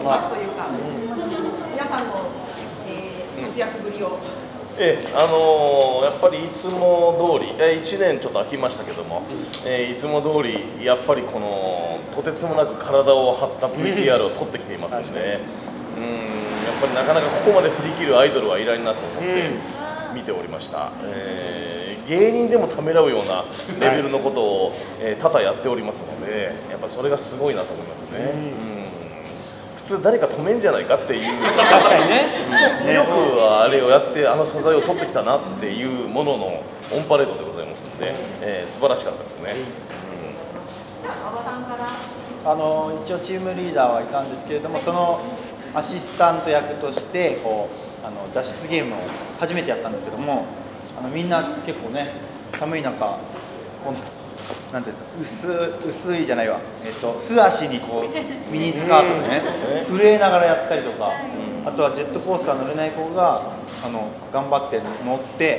ますというか、皆さんの活躍ぶりを。 やっぱりいつも通り、1年ちょっと空きましたけども、いつも通り、やっぱりこのとてつもなく体を張った VTR を撮ってきていますので、やっぱりなかなかここまで振り切るアイドルはいないなと思って見ておりました。芸人でもためらうようなレベルのことを多々やっておりますので、やっぱそれがすごいなと思いますね。普通誰か止めんじゃないかっていう、 確かにね、 よくあれをやってあの素材を取ってきたなっていうもののオンパレードでございますので、素晴らしかったですね。 じゃあ馬場さんから。 一応チームリーダーはいたんですけれども、そのアシスタント役としてこう脱出ゲームを初めてやったんですけども、みんな結構ね寒い中このなんていうんですか、薄いじゃないわ、素足にこうミニスカートでね震えながらやったりとか、あとはジェットコースター乗れない子が頑張って乗って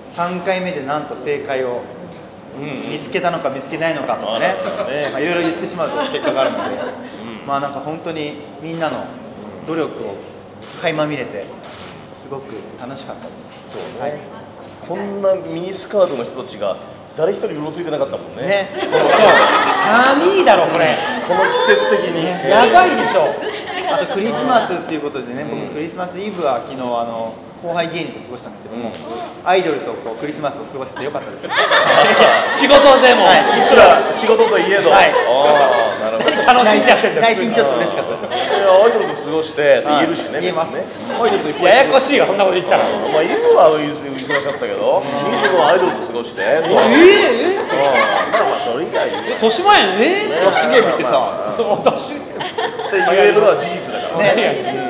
3回目でなんと正解を見つけたのか見つけないのかとかね、いろいろ言ってしまうと結果があるので、まあなんか本当にみんなの努力を垣間見れてすごく楽しかったです。 そうね、こんなミニスカートの人たちが誰一人うろついてなかったもんね。 そう寒いだろこれ、 この季節的にやばいでしょ。 あとクリスマスっていうことでね、僕クリスマスイブは昨日後輩芸人と過ごしたんですけども、アイドルとこうクリスマスを過ごせてよかったです。 仕事でも、 いくら仕事といえど、なるほど。 楽しんじゃってんだよ。 内心ちょっと嬉しかったです。 アイドルと過ごして言えるしね。 言えます。 ややこしいわこんなこと言ったら。 まあイブは忙しかったけど、25はアイドルと過ごして。まあそれ以外豊島園脱出ゲームってさ、 私って言えるのは事実だからね。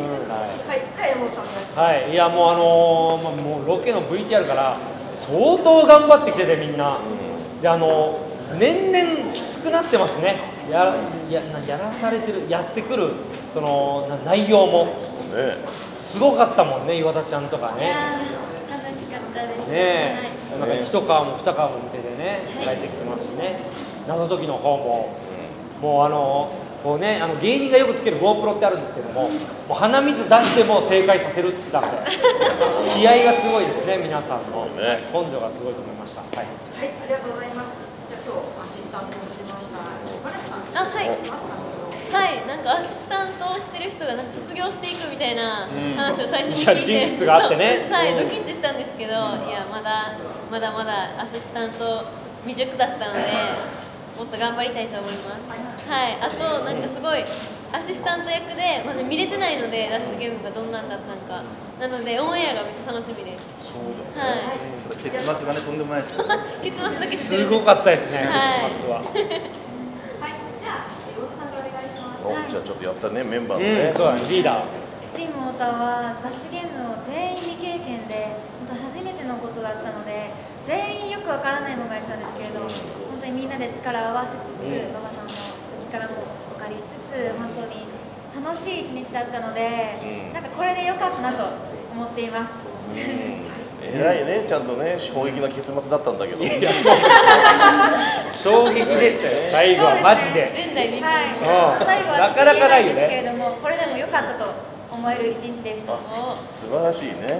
はい、いやもうもうロケの VTR から相当頑張ってきててみんな、で年々きつくなってますね。やらされてる、やってくるその内容もすごかったもんね。岩田ちゃんとかね。 楽しかったですね。なんか一皮も二皮も向けてね帰ってきてますしね。謎解きの方ももうこうね、芸人がよくつける GoPro ってあるんですけども、もう鼻水出しても正解させるって言ってたんで、気合がすごいですね、皆さんの根性がすごいと思いました。はい、 ありがとうございます。じゃあ今日アシスタントをしましたマレさん、 はい、なんかアシスタントをしてる人がなんか卒業していくみたいな話を最初にじゃあ聞いて、 ジンクスがあってね、 はい、ドキッとしたんですけど、いやまだアシスタント未熟だったので。もっと頑張りたいと思います。はい、あとなんかすごいアシスタント役でまだ見れてないので脱出ゲームがどんなんだったのか、なのでオンエアがめっちゃ楽しみです。 そうだね。結末がねとんでもないですけど。 結末だけすごかったですね。結末は。 はい、じゃあ岩田さんからお願いします。 じゃあちょっとやったねメンバーのね。 そうだね、リーダー。 チーム太田は脱出ゲームを全員未経験で本当初めてのことだったので、全員よくわからないものがやってたんですけれど、本当にみんなで力を合わせつつ、馬場さんの力もお借りしつつ、本当に楽しい一日だったので、なんかこれで良かったなと思っています。 偉いね、ちゃんとね、衝撃な結末だったんだけど。 いや、そう衝撃でしたよ、最後はマジで。 前代未聞。 最後はちょっと言えないんですけれども、これでも良かったと思える一日です。 素晴らしいね。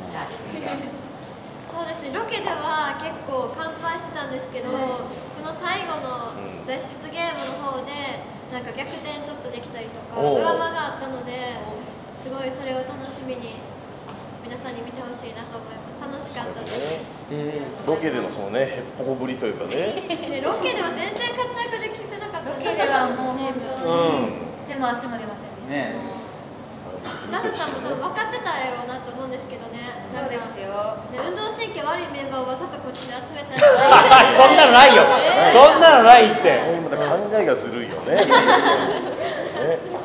そうですね、ロケでは結構乾杯してたんですけど、この最後の脱出ゲームの方でなんか逆転ちょっとできたりとかドラマがあったので、すごいそれを楽しみに皆さんに見てほしいなと思います。楽しかったです。 ロケでのそのね、へっぽこぶりというかね。 ロケでは全然活躍できてなかった。 ロケではもう本当に手も足も出ませんでした。 ナフさんも多分分かってたやろうなと思うんですけどね。 そうですよ。 運動神経悪いメンバーをわざとこっちに集めたり。 そんなのないよ。そんなのないって。 まだ考えがずるいよね。